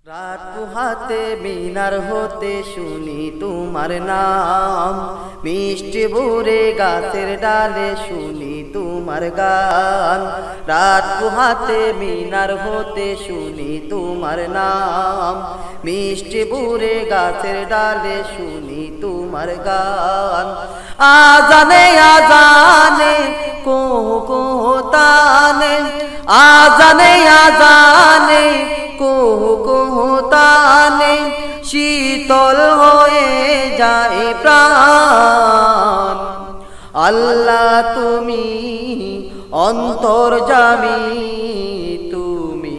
রাত পোহাতে মিনার হতে শুনি তোমার নাম, মিষ্টি ভোরে গাছের ডালে শুনি তোমার গান। রাত পোহাতে মিনার হতে শুনি তোমার নাম, মিষ্টি ভোরে গাছের ডালে শুনি তোমার গান। আজানে আজানে কোহ কোহ তানে, আজানে আজানে কোহ কোহ তানে, শীতল হয়ে যায় প্রাণ। আল্লাহ তুমি অন্তর্যামী, তুমি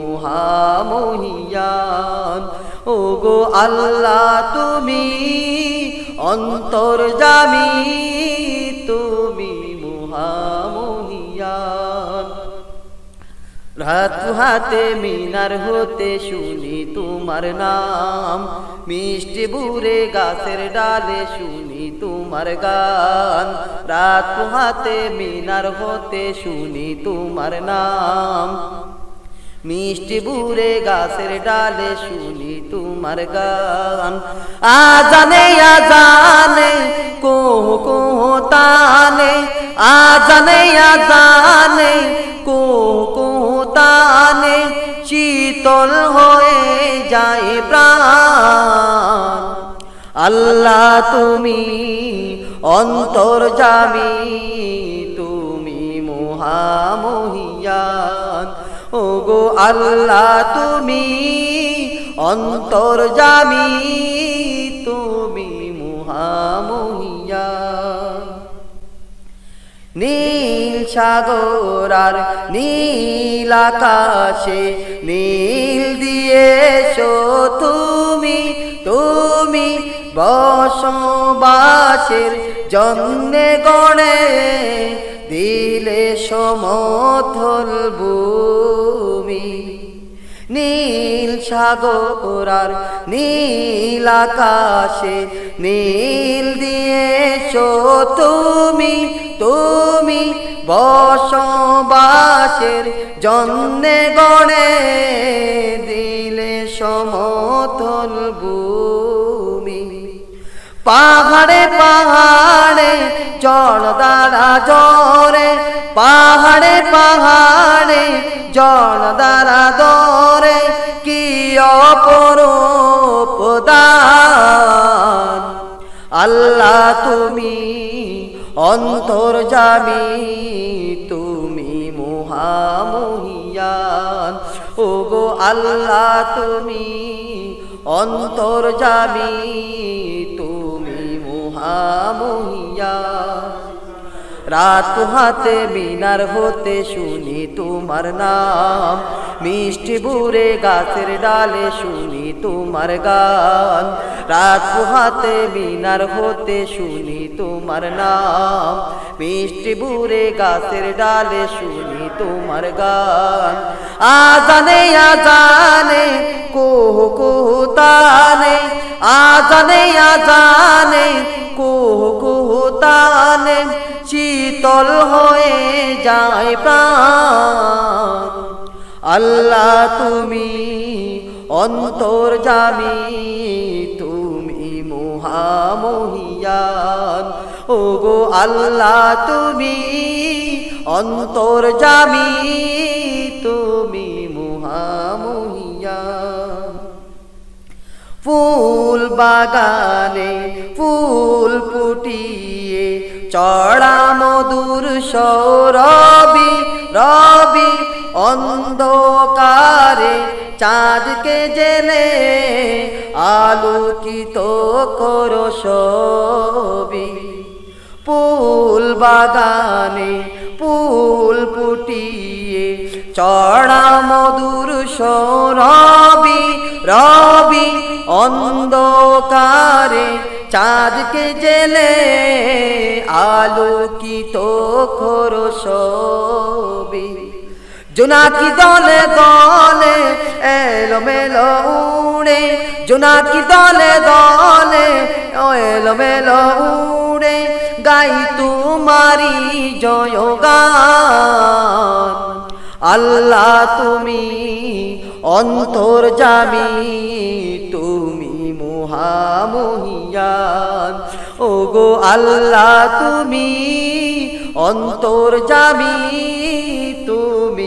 মহামহিয়ান। ওগো আল্লাহ তুমি অন্তর্যামী, তুমি মহামহিয়ান। রাত হাতে মিনার হতে শুনি তোমার নাম, মিষ্টি ভোরে গাছের ডালে শুনি তোমার গান। রাত হাতে মিনার হতে শুনি তোমার নাম, মিষ্টি ভোরে গাছের ডালে শুনি তোমার গান। আজানে আজানে কোহ কোহ তানে, আজানে আজানে কোহ কোহ তানে, শীতল হয়ে যায় প্রাণ। আল্লাহ তুমি অন্তর্যামী, তুমি মহামহিয়ান। ওগো আল্লাহ তুমি অন্তর্যামী, তুমি মহামহিয়ান। নীল সাগর আর নীল আকাশে নীল দিয়েছো তুমি, তুমি বসবাসের জন্যে গড়ে দিলে সমতল ভূমি। নীল সাগর আর নীল আকাশে নীল দিয়েছো তুমি, তুমি বসবাসের জন্যে গড়ে দিলে সমতল ভূমি। পাহাড়ে পাহাড়ে জল দ্বারা জরে, পাহাড়ে পাহাড়ে জল দ্বারা দরে, কি অপরূপ দান। আল্লাহ তুমি অন্তর্যামী, তুমি মহামহিয়ান। ওগো আল্লাহ তুমি অন্তর্যামী, তুমি মহামহিয়ান। রাত হাতে মিনার হতে শুনি তোমার নাম, মিষ্টি ভোরে গাছের ডালে শুনি তোমার গান। রাত হাতে মিনার হতে শুনি তোমার নাম, মিষ্টি ভোরে গাছের ডালে শুনি তোমার গান। আজানে আজানে কোহ কোহ তানে, আজানে আজানে কোহ কোহ তানে, শীতল হয়ে যায় প্রাণ। আল্লাহ তুমি অন্তর্যামী, তুমি মহামহিয়ান। ওগো আল্লাহ তুমি অন্তর্যামী, তুমি মহামহিয়ান। ফুল বাগানে ফুল ফুটিয়ে চড়া মধুর সৌরভি, রবি অন্ধকারে চাঁদকে জেলে আলোকিত করো সবি। ফুল বাগানে ফুল ফুটিয়ে চড়া মধুর সৌরভি, রবি অন্ধকারে চাঁদকে জেলে আলোকিত করো সবি। জোনাকি দলে দলে এলোমেলো উড়ে, জোনাকি দলে দলে এলোমেলো উড়ে, গাই তোমারি জয়গান। আল্লাহ তুমি অন্তর্যামী তুমি মহামহিয়ান ওগো আল্লাহ তুমি অন্তর্যামী তুমি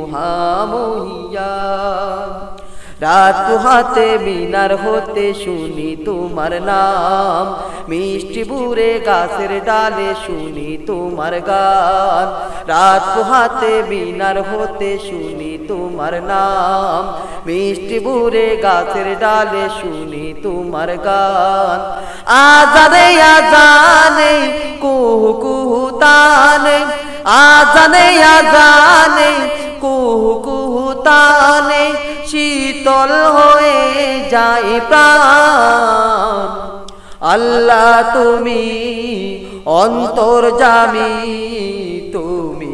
মহামহিয়ান রাত হাতে মিনার হতে শুনি তোমার নাম মিষ্টি বুড়ে গাছের ডালে শুনি তোমার গান রাত হাতে মিনার হতে শুনি তোমার নাম মিষ্টি বুড়ে গাছের ডালে শুনি তোমার গান আজানে আজানে কুহু কুহু তানে আজানে আজানে কুহু কুহু তানে শীতল হয়ে যায় প্রাণ আল্লাহ তুমি অন্তর্যামী তুমি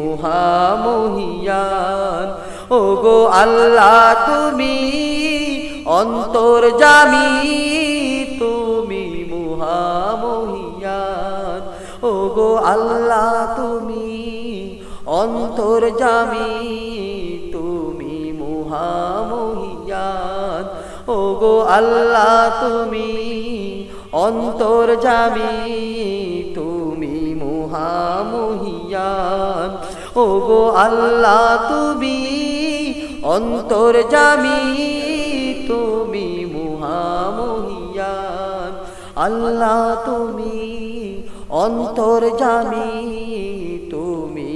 মহামহিয়ান ওগো আল্লাহ তুমি অন্তর্যামী তুমি মহামহিয়ান ওগো আল্লাহ তুমি অন্তর্যামী তুমি মহামহিয়ান ওগো আল্লাহ তুমি অন্তর্যামী তুমি মহামহিয়ান ওগো আল্লাহ তুমি অন্তর্যামী তুমি মহামহিয়ান আল্লাহ তুমি অন্তর্যামী তুমি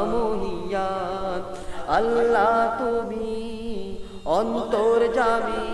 মহামহিয়ান আল্লাহ তুমি অন্তর্যামী।